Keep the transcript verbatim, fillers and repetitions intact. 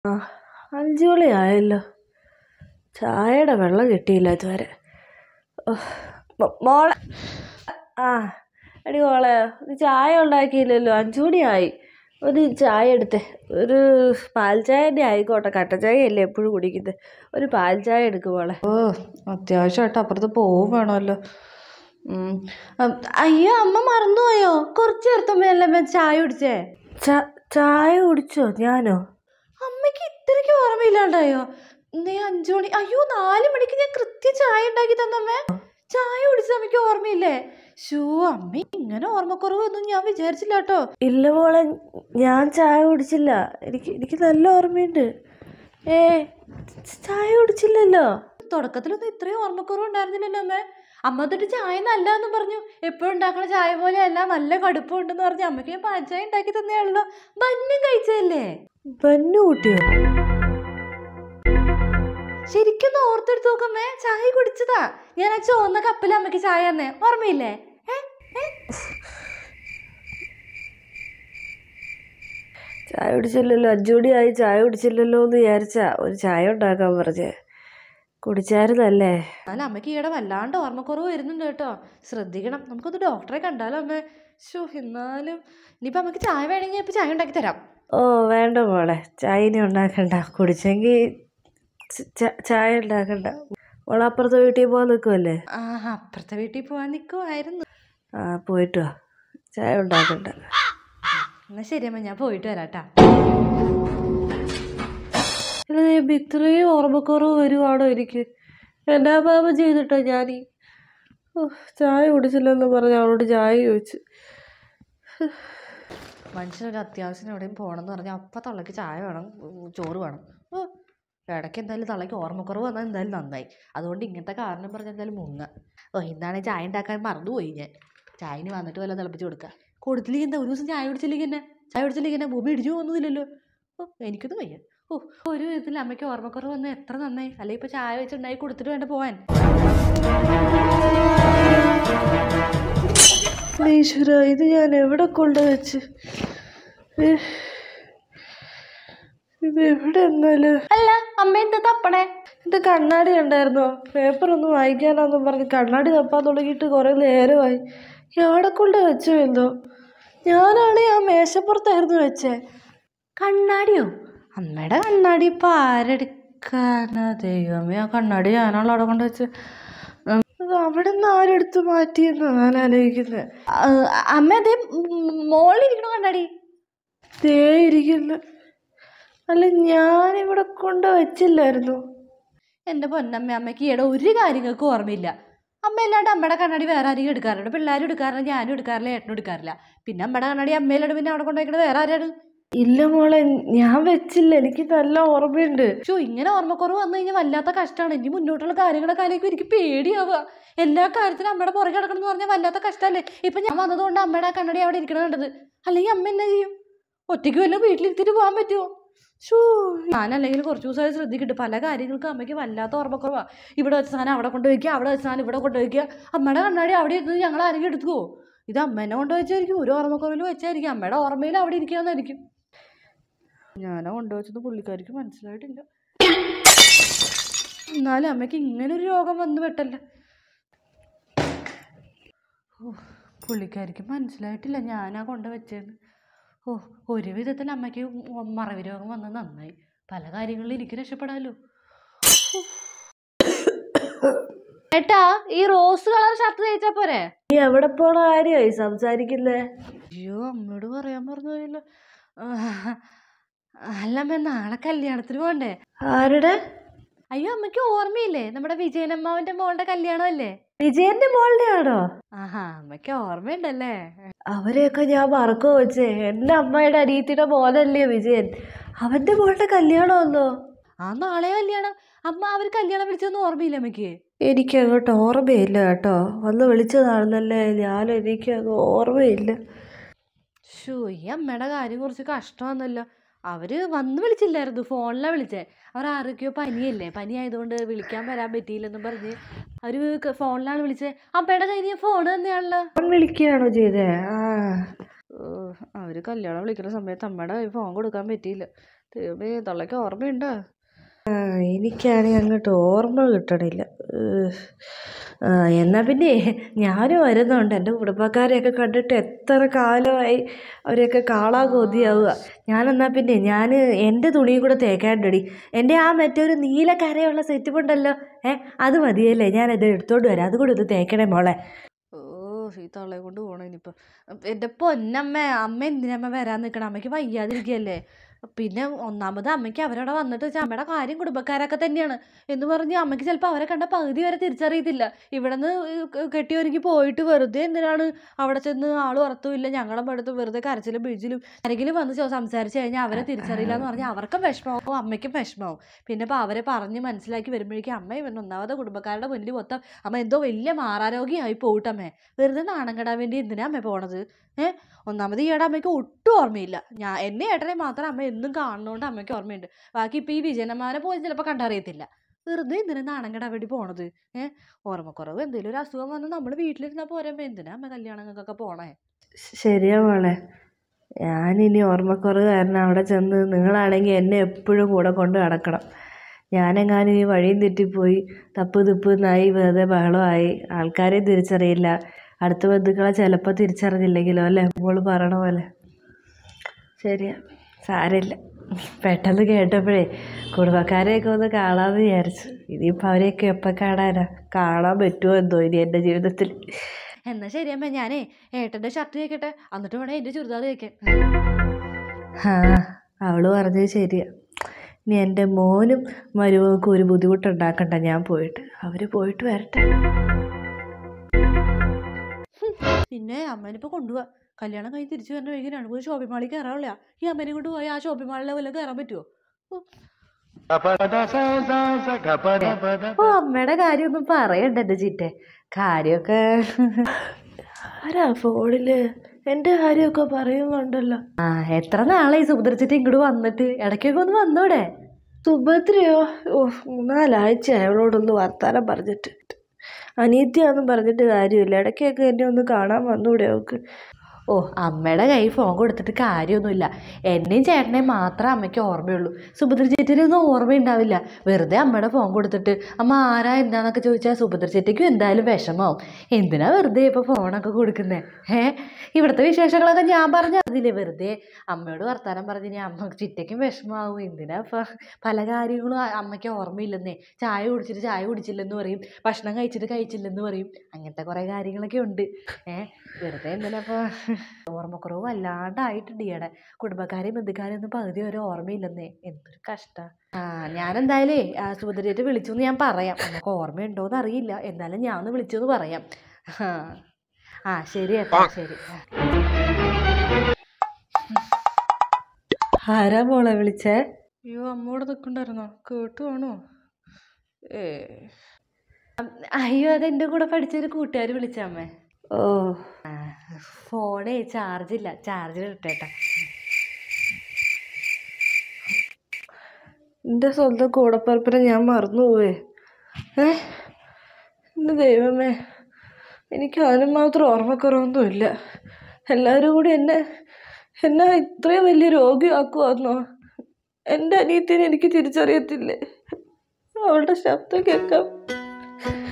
ആ അഞ്ചു മണി ആയല്ലോ, ചായയുടെ വെള്ളം കിട്ടിയില്ല ഇതുവരെ. മോളെ, ആ എടി മോളെ, നീ ചായ ഉണ്ടാക്കിയില്ലല്ലോ, അഞ്ചു മണിയായി. ഒരു ചായ എടുത്തേ, ഒരു പാൽ ചായ തന്നെ ആയിക്കോട്ടെ, കട്ടൻ ചായ അല്ലേ എപ്പോഴും കുടിക്കുന്നത്. ഒരു പാൽ ചായ എടുക്കും മോളെ. ഓ അത്യാവശ്യമായിട്ട് അപ്പുറത്ത് പോവും വേണമല്ലോ. അയ്യോ അമ്മ മറന്നുപോയോ? കുറച്ച് നേരത്തമ്മയല്ലേ ചായ കുടിച്ചേ? ചായ കുടിച്ചോ? ഞാനോ? അമ്മയ്ക്ക് ഇത്രയ്ക്ക് ഓർമ്മയില്ലാണ്ടായോ? നീ അഞ്ചു മണി, അയ്യോ നാല് മണിക്ക് ഞാൻ കൃത്യം ചായ ഉണ്ടാക്കി തന്നമ്മേ. ചായ കുടിച്ച അമ്മയ്ക്ക് ഓർമ്മയില്ലേ? ഷൂ, അമ്മ ഇങ്ങനെ ഓർമ്മക്കുറവൊന്നും ഞാൻ വിചാരിച്ചില്ല കേട്ടോ. ഇല്ല മോളെ, ഞാൻ ചായ കുടിച്ചില്ല. എനിക്ക് എനിക്ക് നല്ല ഓർമ്മയുണ്ട്. ഏ ചായ കുടിച്ചില്ലല്ലോ. തുടക്കത്തിലൊന്നും ഇത്രയും ഓർമ്മക്കുറവ് ഉണ്ടായിരുന്നില്ലല്ലോ അമ്മേ. അമ്മ തൊട്ട് ചായ നല്ലതെന്ന് പറഞ്ഞു. എപ്പോഴും ഉണ്ടാക്കണ ചായ പോലെ അല്ല, നല്ല കടുപ്പമുണ്ടെന്ന് പറഞ്ഞ് അമ്മയ്ക്ക് ഞാൻ പാൽ ചായ ഉണ്ടാക്കി തന്നെയാണല്ലോ. ബന്നു കഴിച്ചതല്ലേ? ബന്നു കൂട്ടിയോ? ശരിക്കും ഓർത്തെടുത്ത് നോക്കമ്മേ, ചായ കുടിച്ചതാ. ഞാൻ ആ ചുവന്ന കപ്പിൽ അമ്മയ്ക്ക് ചായ തന്നെ, ഓർമ്മയില്ലേ? ചായ കുടിച്ചില്ലല്ലോ, അഞ്ചു മണിയായി, ചായ കുടിച്ചില്ലല്ലോ എന്ന് വിചാരിച്ചാ ഒരു ചായ ഉണ്ടാക്കാൻ പറഞ്ഞേ. കുടിച്ചായിരുന്നല്ലേ? എന്നാലും അമ്മയ്ക്ക് ഈയിടെ വല്ലാണ്ട് ഓർമ്മക്കുറവ് വരുന്നുണ്ട് കേട്ടോ, ശ്രദ്ധിക്കണം. നമുക്കൊന്ന് ഡോക്ടറെ കണ്ടാലോ അമ്മേ? ഷോ, എന്നാലും ഇനിയിപ്പോൾ അമ്മയ്ക്ക് ചായ വേണമെങ്കിൽ ഇപ്പം ചായ ഉണ്ടാക്കി തരാം. ഓ വേണ്ട മോളെ, ചായ ഇനി ഉണ്ടാക്കണ്ട. കുടിച്ചെങ്കിൽ ചായ ഉണ്ടാക്കണ്ട. മോളെ അപ്പുറത്തെ വീട്ടിൽ പോകാൻ നിൽക്കുമല്ലേ? ആ അപ്പുറത്തെ വീട്ടിൽ പോകാൻ നിൽക്കുമായിരുന്നു. ആ പോയിട്ട് വാ, ചായ ഉണ്ടാക്കണ്ട. എന്നാൽ ശരിയമ്മ, ഞാൻ പോയിട്ട് വരാട്ടാ. ഇത്രയും ഓർമ്മക്കുറവ് വരുവാണോ എനിക്ക്? എന്നാ പാപം ചെയ്തിട്ടോ ഞാനീ? ചായ കുടിച്ചില്ലെന്ന് പറഞ്ഞ് അവളോട് ചായ ചോദിച്ചു. മനുഷ്യനൊരു അത്യാവശ്യം എവിടെയും പോകണമെന്ന് പറഞ്ഞാൽ അപ്പം തള്ളക്ക് ചായ വേണം, ചോറ് വേണം. ഓ ഇടയ്ക്ക് എന്തായാലും തള്ളയ്ക്ക് ഓർമ്മക്കുറവ് വന്നാൽ എന്തായാലും നന്നായി. അതുകൊണ്ട് ഇങ്ങനത്തെ കാരണം പറഞ്ഞാൽ എന്തായാലും മുങ്ങ. ഓ ഇന്നാണ് ചായ ഉണ്ടാക്കാൻ മറന്നുപോയി ഞാൻ. ചായന് വന്നിട്ട് വല്ല തിളപ്പിച്ച് കൊടുക്കുക. കൊടുത്തില്ലെങ്കിൽ എന്താ, ഒരു ദിവസം ചായ കുടിച്ചില്ലെങ്കിൽ എന്നെ ചായ കുടിച്ചില്ലെങ്കിൽ എന്നെ ഭൂമി ഇടിച്ചു പോകുന്നില്ലല്ലോ. ഓ എനിക്കൊന്നും വയ്യ. ഓ ഒരു വിധത്തിൽ അമ്മയ്ക്ക് ഓർമ്മക്കുറവ് വന്നാൽ എത്ര നന്നായി. അല്ലെങ്കിൽ ഇപ്പോൾ ചായ വെച്ചുണ്ടായി കൊടുത്തിട്ട് വേണ്ട പോവാൻ. ഈശ്വര, ഇത് ഞാൻ എവിടെ കൊണ്ടുവച്ച്? ഇത് എവിടെ? എന്നാല് അല്ല അമ്മ എന്താ തപ്പണേ? ഇത് കണ്ണാടി ഉണ്ടായിരുന്നോ? പേപ്പറൊന്നും വായിക്കാനാന്നും പറഞ്ഞ് കണ്ണാടി തപ്പാൻ തുടങ്ങിയിട്ട് കുറെ നേരമായി. എവിടെ കൊണ്ട് വെച്ചോ എന്തോ. ഞാനാണെ ആ മേശപ്പുറത്തായിരുന്നു വെച്ചേ. കണ്ണാടിയോ? അമ്മയുടെ കണ്ണാടി ഇപ്പം ആരെടുക്കാനാ? ദൈവമേ, ആ കണ്ണാടി ഞാനാണല്ലോ അവിടെ കൊണ്ട് വെച്ച്. അത് അവിടെ നിന്ന് ആരെടുത്ത് മാറ്റിയെന്ന് ഞാൻ ആലോചിക്കുന്നത്. അമ്മ അതേ മോളിലിരിക്കണ കണ്ണാടി ദേ ഇരിക്കുന്നു. അല്ല ഞാനിവിടെ കൊണ്ട് വെച്ചില്ലായിരുന്നു. എൻ്റെ പൊന്നമ്മ, അമ്മയ്ക്ക് ഈയിടെ ഒരു കാര്യങ്ങൾക്കും ഓർമ്മയില്ല. അമ്മ അല്ലാണ്ട് അമ്മയുടെ കണ്ണാടി വേറെ ആരെങ്കിലും എടുക്കാറുണ്ട്? പിള്ളേരും എടുക്കാറില്ല, ഞാനും എടുക്കാറില്ല, ഏട്ടനും എടുക്കാറില്ല. പിന്നെ അമ്മയുടെ കണ്ണാടി അമ്മയിലാണ്, പിന്നെ അവിടെ കൊണ്ടുവയ്ക്കണത് വേറെ ആരാണ്? ഇല്ല മോളെ, ഞാൻ വെച്ചില്ല. എനിക്ക് നല്ല ഓർമ്മയുണ്ട്. ഷോ, ഇങ്ങനെ ഓർമ്മക്കുറവ് വന്നു കഴിഞ്ഞാൽ വല്ലാത്ത കഷ്ടമാണ്. ഇനി മുന്നോട്ടുള്ള കാര്യങ്ങളൊക്കെ ആലോചിക്കും എനിക്ക് പേടിയാവുക. എല്ലാ കാര്യത്തിലും അമ്മയുടെ പുറകെ കിടക്കണം എന്ന് പറഞ്ഞാൽ വല്ലാത്ത കഷ്ടമല്ലേ? ഇപ്പം ഞാൻ വന്നതുകൊണ്ട് അമ്മയുടെ ആ കണ്ണാടി അവിടെ ഇരിക്കണം കണ്ടത്. അല്ലെങ്കിൽ അമ്മ എന്നാ ചെയ്യും? ഒറ്റയ്ക്ക് വല്ലതും വീട്ടിലിരുത്തിട്ട് പോകാൻ പറ്റുമോ? ഷൂ, ഞാനല്ലെങ്കിൽ കുറച്ച് ദിവസമായി ശ്രദ്ധിക്കട്ടെ. പല കാര്യങ്ങൾക്കും അമ്മയ്ക്ക് വല്ലാത്ത ഓർമ്മക്കുറവാണ്. ഇവിടെ വെച്ച സാധനം അവിടെ കൊണ്ടുവയ്ക്കുക, അവിടെ വെച്ച സാധനം ഇവിടെ കൊണ്ടുവയ്ക്കുക. അമ്മയുടെ കണ്ണാടി അവിടെ ഇരുന്നത് ഞങ്ങൾ ആരെങ്കിലും എടുത്തുവോ? ഇത് അമ്മേനെ കൊണ്ടുവച്ചായിരിക്കും. ഒരു ഓർമ്മക്കുറവിൽ വെച്ചായിരിക്കും. അമ്മയുടെ ഓർമ്മയിൽ അവിടെ ഇരിക്കാന്നായിരിക്കും. ഞാനാ കൊണ്ടുവച്ചത് പുള്ളിക്കാരിക്ക് മനസ്സിലായിട്ടില്ല. എന്നാലും അമ്മയ്ക്ക് ഇങ്ങനൊരു രോഗം വന്നു പെട്ടല്ല. ഓ പുള്ളിക്കാരിക്ക് മനസ്സിലായിട്ടില്ല ഞാനാ കൊണ്ടുവച്ചേന്ന്. ഓ ഒരു വിധത്തിൽ അമ്മയ്ക്ക് മറവി രോഗം വന്നത് നന്നായി. പല കാര്യങ്ങളിലും എനിക്ക് രക്ഷപ്പെടാമല്ലോ. ഏട്ടാ, ഈ റോസ് കളർ ഷർട്ട് തയ്ച്ചാ പോരെ? നീ എവിടെ പോണ കാര്യമായി സംസാരിക്കുന്നേ? അയ്യോ, അമ്മയോട് പറയാൻ പറഞ്ഞു പോയല്ലോ. അല്ലമ്മ, നാളെ കല്യാണത്തിന് പോണ്ടേ? ആരുടെ? അയ്യോ അമ്മയ്ക്ക് ഓർമ്മയില്ലേ? നമ്മുടെ വിജയനമ്മാവന്റെ മോളുടെ കല്യാണം അല്ലേ? വിജയന്റെ മോളുടെ ആണോ? ആഹാ, അമ്മയ്ക്ക് ഓർമ്മയുണ്ടല്ലേ. അവരെയൊക്കെ ഞാൻ മറക്കോ വെച്ചേ. എൻ്റെ അമ്മയുടെ അനിയത്തിയുടെ മോനല്ലേ വിജയൻ. അവന്റെ മോളുടെ കല്യാണമല്ലോ. ആ നാളെ കല്യാണം. അമ്മ അവർ കല്യാണം വിളിച്ചൊന്നും ഓർമ്മയില്ല അമ്മയ്ക്ക്? എനിക്ക് അങ്ങോട്ട് ഓർമ്മയില്ല കേട്ടോ. വന്ന് വിളിച്ചതാണെന്നല്ലേ ഞാൻ, എനിക്ക് അങ്ങ് ഓർമ്മയില്ല. ഷോ, ഈ അമ്മയുടെ കാര്യം കുറച്ച് കഷ്ടമാണെന്നല്ലോ. അവർ വന്ന് വിളിച്ചില്ലായിരുന്നു, ഫോണിലാണ് വിളിച്ചേ. അവർ ആരൊക്കെയോ പനിയല്ലേ, പനി ആയതുകൊണ്ട് വിളിക്കാൻ വരാൻ പറ്റിയില്ലെന്നും പറഞ്ഞ് അവർ ഫോണിലാണ് വിളിച്ചത്. അമ്മയുടെ കയ്യിൽ ഫോൺ തന്നെയാണല്ലോ. ഫോൺ വിളിക്കുകയാണോ ചെയ്തേ? ആ അവർ കല്യാണം വിളിക്കുന്ന സമയത്ത് അമ്മയുടെ കയ്യിൽ ഫോൺ കൊടുക്കാൻ പറ്റിയില്ല. ദൈവമേ തള്ളയ്ക്ക് ഓർമ്മയുണ്ടോ? എനിക്കാണെങ്കിൽ അങ്ങോട്ട് ഓർമ്മ കിട്ടണില്ല. എന്നാൽ പിന്നെ ഞാനും വരുന്നുണ്ട്. എൻ്റെ കുടുംബക്കാരെയൊക്കെ കണ്ടിട്ട് എത്ര കാലമായി, അവരെയൊക്കെ കാണാൻ കൊതിയാവുക. ഞാനെന്നാൽ പിന്നെ ഞാൻ എൻ്റെ തുണിയും കൂടെ തേക്കാണ്ടടി. എൻ്റെ ആ മറ്റൊരു നീല കരയുള്ള സെറ്റപ്പ് ഉണ്ടല്ലോ, ഏ അത് മതിയല്ലേ, ഞാനത് എടുത്തോണ്ട് വരാം. അതുകൂടെ ഒന്ന് തേക്കണേ മോളെ. ഓ ഈ തള്ളയെ കൊണ്ട് പോകണം ഇനിയിപ്പോൾ. എൻ്റെ പൊന്നമ്മ, അമ്മ എന്തിനമ്മ വരാൻ നിൽക്കണം? അമ്മയ്ക്ക് വയ്യാതിരിക്കുകയല്ലേ. പിന്നെ ഒന്നാമത് അമ്മയ്ക്ക് അവരവിടെ വന്നിട്ട് വെച്ചാൽ അമ്മയുടെ കാര്യം കുടുംബക്കാരൊക്കെ തന്നെയാണ് എന്ന് പറഞ്ഞ് അമ്മയ്ക്ക് ചിലപ്പോൾ അവരെ കണ്ട പകുതി വരെ തിരിച്ചറിയത്തില്ല. ഇവിടെ നിന്ന് കെട്ടിയൊരുക്കി പോയിട്ട് വെറുതെ എന്തിനാണ് അവിടെ ചെന്ന് ആൾ ഉറത്തുമില്ല ഞങ്ങളുടെ അടുത്ത് വെറുതെ കരച്ചിലും പിഴിച്ചിലും ആരെങ്കിലും വന്ന് സംസാരിച്ച് കഴിഞ്ഞാൽ അവരെ തിരിച്ചറിയില്ല എന്ന് പറഞ്ഞാൽ അവർക്കും വിഷമമാവും അമ്മയ്ക്കും വിഷമമാവും. പിന്നെ ഇപ്പോൾ അവരെ പറഞ്ഞ് മനസ്സിലാക്കി വരുമ്പോഴേക്കും അമ്മ ഇവൻ ഒന്നാമത് കുടുംബക്കാരുടെ മുന്നിൽ മൊത്തം അമ്മ എന്തോ വലിയ മാറാരോഗ്യമായി പോയിട്ടമ്മേ. വെറുതെ നാണം കെടാൻ വേണ്ടി എന്തിനാ അമ്മ പോണത്? ഏഹ് ഒന്നാമത് ഈയിടെ അമ്മയ്ക്ക് ഒട്ടും ഓർമ്മയില്ല. ഞാൻ എന്നെ ഏട്ടനെ മാത്രം അമ്മ എന്നും കാണുന്നതുകൊണ്ട് അമ്മയ്ക്ക് ഓർമ്മയുണ്ട്. ബാക്കി ഇപ്പോൾ ഈ വിജയനമ്മാനെ പോലും ചിലപ്പോൾ കണ്ടറിയത്തില്ല. വെറുതെ എന്തിനാ നാണം കെടാൻ വേണ്ടി പോണത്? ഏഹ് ഓർമ്മക്കുറവ് എന്തെങ്കിലും ഒരു അസുഖം വന്ന് നമ്മൾ വീട്ടിലിരുന്നാൽ പോരുമ്പോൾ എന്തിനാ അമ്മ കല്യാണങ്ങൾക്കൊക്കെ പോണേ? ശരിയാ മോളെ, ഞാനിനി ഓർമ്മക്കുറവ് കാരണം അവിടെ ചെന്ന് നിങ്ങളാണെങ്കിൽ എന്നെ എപ്പോഴും കൂടെ കൊണ്ട് നടക്കണം. ഞാനെങ്ങാനും ഈ വഴിയും തെറ്റിപ്പോയി തപ്പ് തിപ്പ് നായി വെറുതെ ബഹളമായി ആൾക്കാരെയും തിരിച്ചറിയില്ല, അടുത്ത ബന്ധുക്കളെ ചിലപ്പോൾ തിരിച്ചറിഞ്ഞില്ലെങ്കിലോ അല്ലേ മോള് പറയണ പോലെ. ശരിയാ, സാരമില്ല. പെട്ടെന്ന് കേട്ടപ്പോഴേ കുടുംബക്കാരെയൊക്കെ ഒന്ന് കാണാമെന്ന് വിചാരിച്ചു. ഇനിയിപ്പോൾ അവരെയൊക്കെ എപ്പോൾ കാണാനാ? കാണാൻ പറ്റുമോ എന്തോ ഇനി എൻ്റെ ജീവിതത്തിൽ. എന്നാൽ ശരിയമ്മ, ഞാനേ ഏട്ടൻ്റെ ഷർട്ട് തേക്കട്ടെ, എന്നിട്ട് വേണേ എൻ്റെ ചുരിദാർ തേക്കാൻ. ആ അവള് പറഞ്ഞത് ശരിയാ. ഇനി എൻ്റെ മോനും മരുമകൾക്കും ഒരു ബുദ്ധിമുട്ടുണ്ടാക്കണ്ട, ഞാൻ പോയിട്ട് അവർ പോയിട്ട് വരട്ടെ. പിന്നെ അമ്മേനിപ്പോൾ കൊണ്ടുപോവാ. കല്യാണം കഴിഞ്ഞ് തിരിച്ചു വരുന്ന വഴിക്ക് രണ്ട് മൂന്ന് ഷോപ്പിംഗ് മാളിൽ കയറാറില്ല. ഈ അമ്മേനെ കൊണ്ട് പോയി ആ ഷോപ്പിംഗ് മാളിലെ വല്ല കയറാൻ പറ്റുമോ? ഓ അമ്മയുടെ കാര്യമൊന്നും പറയണ്ട എൻ്റെ ചിറ്റെ. കാര്യമൊക്കെ ആരാ ഫോണില് എൻ്റെ കാര്യമൊക്കെ പറയുന്നുണ്ടല്ലോ. ആ എത്ര നാളായി സുഭദ്രച്ചിട്ട് ഇങ്ങോട്ട് വന്നിട്ട്? ഇടയ്ക്കൊക്കെ ഒന്ന് വന്നോടെ. സുഭദ്രയോ? ഓ മൂന്നാലാഴ്ച അവളോടൊന്ന് വർത്താനം പറഞ്ഞിട്ട്. അനീത്തിയാന്നും പറഞ്ഞിട്ട് കാര്യമില്ല, ഇടയ്ക്കൊക്കെ എന്നെ ഒന്ന് കാണാൻ വന്നൂടെ അവൾക്ക്. ഓ അമ്മയുടെ കൈ ഫോൺ കൊടുത്തിട്ട് കാര്യമൊന്നുമില്ല. എന്നെയും ചേട്ടനെയും മാത്രമേ അമ്മയ്ക്ക് ഓർമ്മയുള്ളൂ. സുഭദ്ര ചേച്ചിയൊന്നും ഓർമ്മയുണ്ടാവില്ല. വെറുതെ അമ്മയുടെ ഫോൺ കൊടുത്തിട്ട് അമ്മ ആരാ എന്താന്നൊക്കെ ചോദിച്ചാൽ സുഭദ്ര ചേച്ചിക്കും എന്തായാലും വിഷമാവും. എന്തിനാ വെറുതെ ഇപ്പോൾ ഫോണൊക്കെ കൊടുക്കുന്നത്? ഏ ഇവിടുത്തെ വിശേഷങ്ങളൊക്കെ ഞാൻ പറഞ്ഞതില്ലേ, വെറുതെ അമ്മയോട് വർത്താനം പറഞ്ഞിനി അമ്മ ചിറ്റയ്ക്കും വിഷമാവും. എന്തിനാ ഇപ്പം പല കാര്യങ്ങളും അമ്മയ്ക്ക് ഓർമ്മയില്ലെന്നേ. ചായ കുടിച്ചിട്ട് ചായ കുടിച്ചില്ലെന്ന് പറയും, ഭക്ഷണം കഴിച്ചിട്ട് കഴിച്ചില്ലെന്ന് പറയും, അങ്ങനത്തെ കുറേ കാര്യങ്ങളൊക്കെ ഉണ്ട്. ഏഹ് വെറുതെ എന്തിനാ ഇപ്പോൾ ഓർമ്മക്കുറവ് വല്ലാണ്ടായിട്ടുണ്ട് ഈയിടെ. കുടുംബക്കാരെയും ബന്ധുക്കാരെയും ഒന്നും പകുതി വരെ ഓർമ്മയില്ലെന്നേ. എന്തൊരു കഷ്ടം. ആ ഞാനെന്തായാലേ സുഭദ്രയായിട്ട് വിളിച്ചു എന്ന് ഞാൻ പറയാം. നമുക്ക് ഓർമ്മയുണ്ടോയെന്ന് അറിയില്ല, എന്നാലും ഞാൻ ഒന്ന് വിളിച്ചു എന്ന് പറയാം. ആ ആ ശരി ഏട്ടാ, ശരി. ആരാ മോളെ വിളിച്ചേ? അയ്യോ അമ്മോടെ നിൽക്കണ്ടായിരുന്നോ? കേട്ടു ആണോ? ഏ അയ്യോ അതെൻ്റെ കൂടെ പഠിച്ചൊരു കൂട്ടുകാർ വിളിച്ചമ്മേ. ഓ ഫോണേ ചാർജില്ല, ചാർജിൽ ഇട്ടേട്ടാ. എൻ്റെ സ്വന്തം കൂടപ്പറപ്പിനെ ഞാൻ മറന്നുപോവേ. ഏ എൻ്റെ ദൈവമേ, എനിക്ക് അതിനും മാത്രം ഓർമ്മക്കുറവൊന്നുമില്ല. എല്ലാവരും കൂടി എന്നെ എന്നെ ഇത്രയും വലിയ രോഗിയാക്കുവാന്നോ? എൻ്റെ അനിയത്തിനെ എനിക്ക് തിരിച്ചറിയത്തില്ലേ? അവളുടെ ശബ്ദം കേൾക്കാം